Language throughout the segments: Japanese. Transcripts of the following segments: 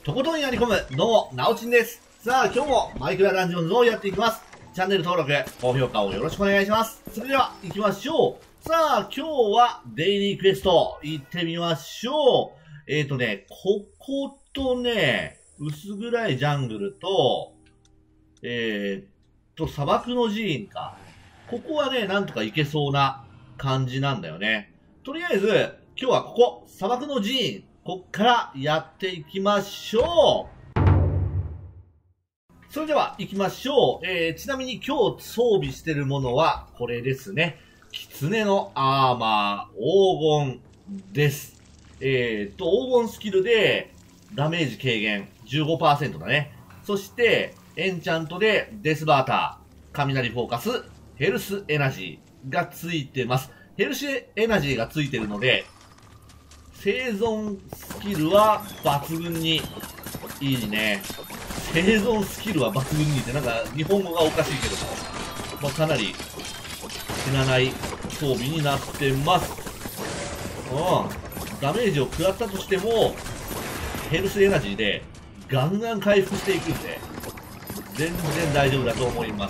とことんやり込む、どうも、なおちんです。さあ、今日もマイクラダンジョンズをやっていきます。チャンネル登録、高評価をよろしくお願いします。それでは、行きましょう。さあ、今日はデイリークエスト、行ってみましょう。こことね、薄暗いジャングルと、砂漠の寺院か。ここはね、なんとか行けそうな感じなんだよね。とりあえず、今日はここ、砂漠の寺院、こっからやっていきましょう。それでは行きましょう。ちなみに今日装備してるものはこれですね。狐のアーマー、黄金です。黄金スキルでダメージ軽減 15% だね。そして、エンチャントでデスバーター、雷フォーカス、ヘルスエナジーがついてます。ヘルスエナジーがついてるので、生存スキルは抜群にいいね。生存スキルは抜群にいいって、なんか日本語がおかしいけども、まあ、かなり死なない装備になってます。ダメージを食らったとしても、ヘルスエナジーでガンガン回復していくんで、全然大丈夫だと思います。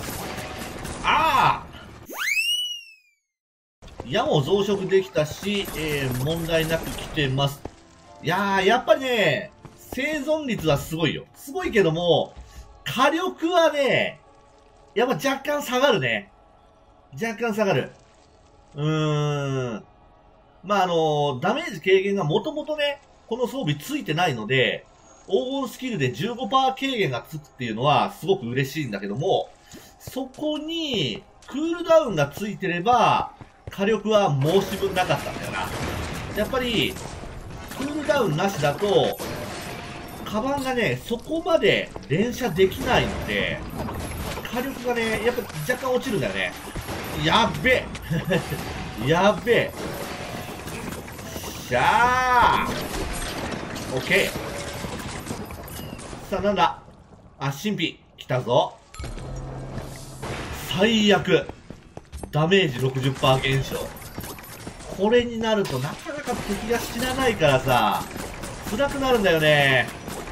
矢も増殖できたし、問題なく来てます。いやー、やっぱりね、生存率はすごいよ。すごいけども、火力はね、やっぱ若干下がるね。若干下がる。まあ、ダメージ軽減がもともとね、この装備ついてないので、黄金スキルで 15% 軽減がつくっていうのはすごく嬉しいんだけども、そこに、クールダウンがついてれば、火力は申し分なかったんだよな。やっぱり、クールダウンなしだと、カバンがね、そこまで連射できないので、火力がね、やっぱ若干落ちるんだよね。やっべやっべしゃーオッケー。さあ、なんだ神秘、来たぞ。最悪。ダメージ 60% 減少。これになるとなかなか敵が死なないからさ、辛くなるんだよね。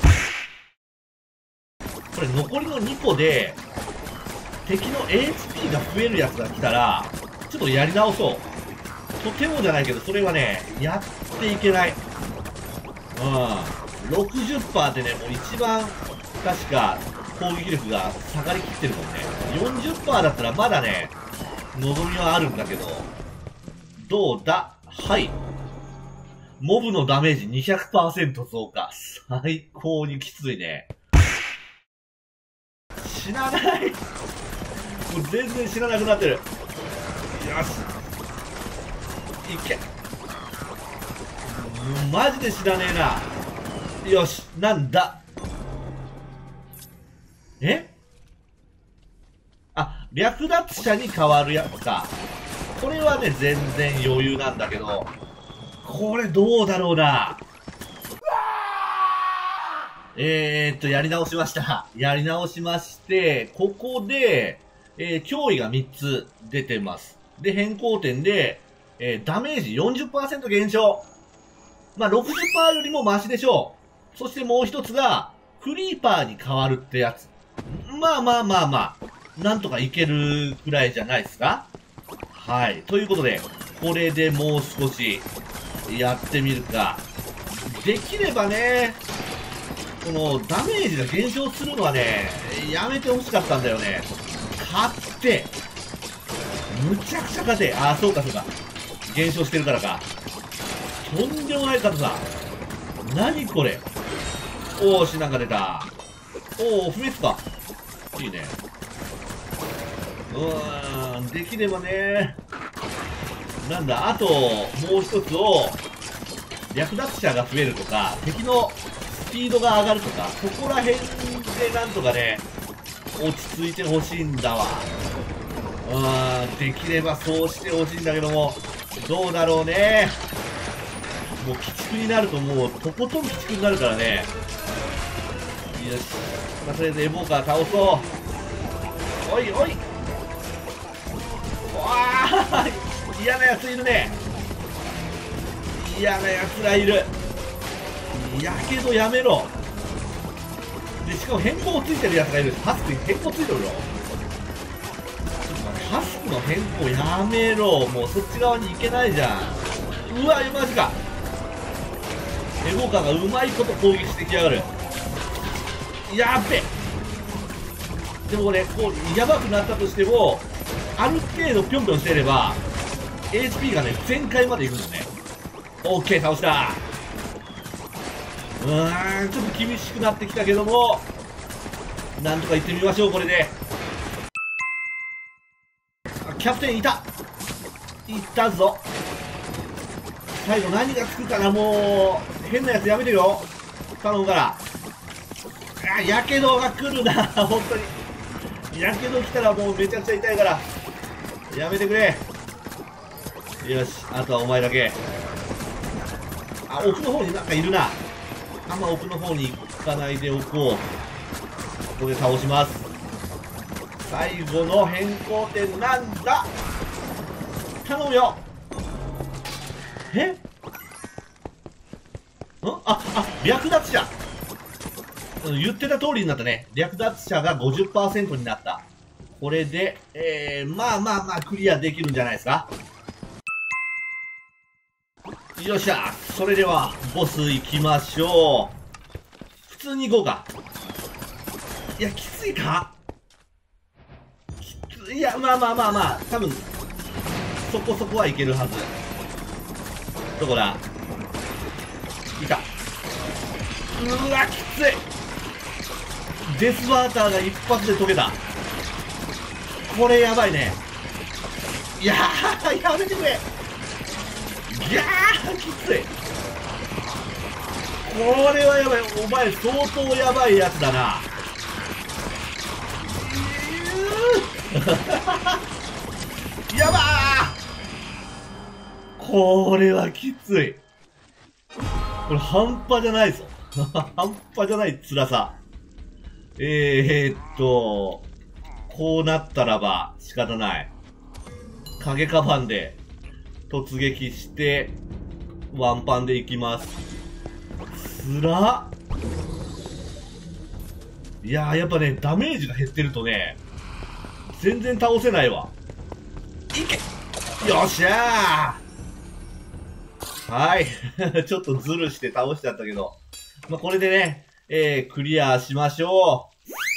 これ残りの2個で、敵の HP が増えるやつが来たら、ちょっとやり直そう。とてもじゃないけど、それはね、やっていけない。60% でね、もう一番、確か、攻撃力が下がりきってるもんね。40% だったらまだね、望みはあるんだけど、どうだはい。モブのダメージ 200% 増加。最高にきついね。死なない。もう全然死ななくなってる。よし。いけ。マジで死なねえな。よし。なんだ。略奪者に変わるやつか。これはね、全然余裕なんだけど、これどうだろうな。やり直しました。やり直しまして、ここで、脅威が3つ出てます。で、変更点で、ダメージ 40% 減少。まあ、60% よりもマシでしょう。そしてもう一つが、クリーパーに変わるってやつ。まあ。なんとかいけるくらいじゃないですか？はい。ということで、これでもう少しやってみるか。できればね、このダメージが減少するのはね、やめてほしかったんだよね。勝って、むちゃくちゃ勝て。そうか。減少してるからか。とんでもない硬さ。何これ。おーし、なんか出た。おー、不滅か。いいね。できればね。なんだ、あと、もう一つを、略奪者が増えるとか、敵のスピードが上がるとか、そこら辺でなんとかね、落ち着いてほしいんだわ。できればそうしてほしいんだけども、どうだろうね。もう鬼畜になるともう、とことん鬼畜になるからね。よし。まあ、とりあえずエボーカー倒そう。おいおい。嫌なやついるね。嫌なやつらいる。やけどやめろ。 で、しかも変更ついてるやつがいるし、ハスクに変更ついてるよ。ハスクの変更やめろ。もうそっち側に行けないじゃん。うわ、マジか。エゴーカーがうまいこと攻撃してきやがる。やっべ。でもこれ、こう、やばくなったとしても、ある程度ぴょんぴょんしてれば、HP がね、全開までいくんですね。オッケー、倒した。ちょっと厳しくなってきたけども、なんとか行ってみましょう、これで。キャプテンいた。いったぞ。最後何がつくかな。もう変なやつやめてよ、頼むから。やけどが来るな。本当にやけど来たらもうめちゃくちゃ痛いからやめてくれ。よし、あとはお前だけ。奥の方になんかいるな。あんま奥の方に行かないでおこう。ここで倒します。最後の変更点なんだ。頼むよ。略奪者。言ってた通りになったね。略奪者が 50% になった。これで、まあクリアできるんじゃないですか。よっしゃ。それではボス行きましょう。普通に行こうか。いや、きついか。いや、まあ多分そこそこはいけるはず。どこだ。いた。うわ、きつい。デスバーターが一発で解けた。これやばいね。いやー、やめてくれ。ギャー、きつい。これはやばい。お前相当やばいやつだな。やばー。これはきつい。これ半端じゃないぞ。半端じゃない辛さ。こうなったらば仕方ない。影カバンで突撃してワンパンでいきます。つらっ。いやー、やっぱね、ダメージが減ってるとね、全然倒せないわ。いけ。よっしゃー。はい。ちょっとズルして倒しちゃったけど。まあ、これでね、クリアしましょ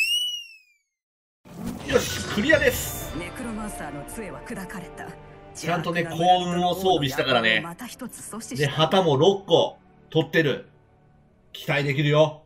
う。よし、クリアです。 ネクロマンサーの杖は砕かれた。 ちゃんとね、幸運を装備したからね。で、旗も6個取ってる。期待できるよ。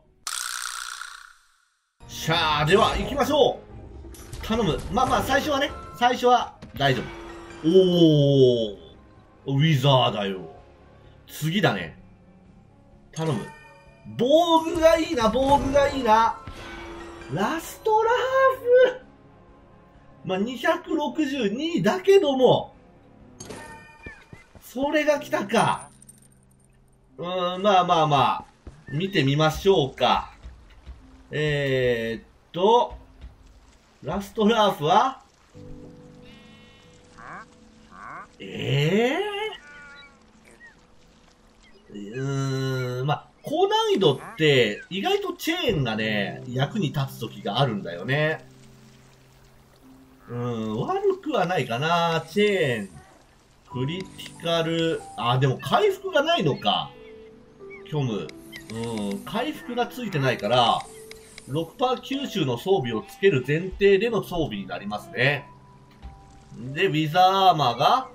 しゃあ、では行きましょう。頼む。まあ、最初はね、最初は大丈夫。おー、ウィザーだよ。次だね。頼む。防具がいいな、防具がいいな。ラストラーフ。まあ、262だけども、それが来たか。まあ、見てみましょうか。ラストラーフはまあ、高難易度って意外とチェーンがね、役に立つ時があるんだよね。悪くはないかな。チェーン、クリティカル、でも回復がないのか。虚無。回復がついてないから、6% 吸収の装備をつける前提での装備になりますね。で、ウィザーアーマーが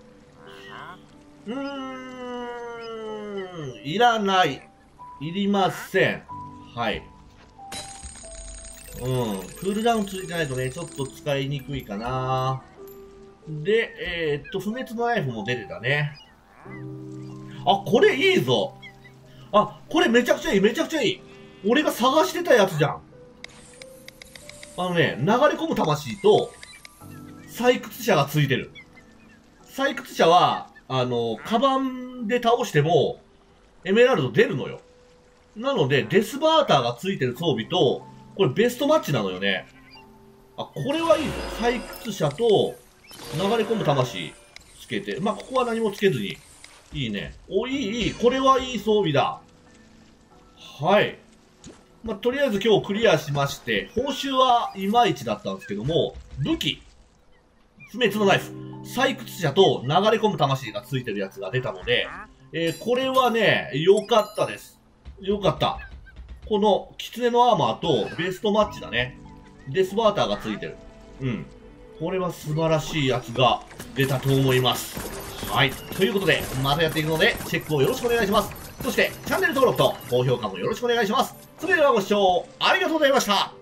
いらない。いりません。はい。クールダウンついてないとね、ちょっと使いにくいかな。で、不滅のナイフも出てたね。これいいぞ。これめちゃくちゃいい、めちゃくちゃいい。俺が探してたやつじゃん。流れ込む魂と、採掘者がついてる。採掘者は、カバンで倒しても、エメラルド出るのよ。なので、デスバーターがついてる装備と、これベストマッチなのよね。これはいいぞ。採掘者と、流れ込む魂つけて。ここは何もつけずに。いいね。いい。これはいい装備だ。はい。 まあ、とりあえず今日クリアしまして、報酬はいまいちだったんですけども、武器、不滅のナイフ、採掘者と流れ込む魂がついてるやつが出たので、これはね、良かったです。良かった。この、狐のアーマーとベストマッチだね。デスバーターがついてる。うん。これは素晴らしいやつが出たと思います。はい。ということで、またやっていくので、チェックをよろしくお願いします。そして、チャンネル登録と高評価もよろしくお願いします。それではご視聴ありがとうございました。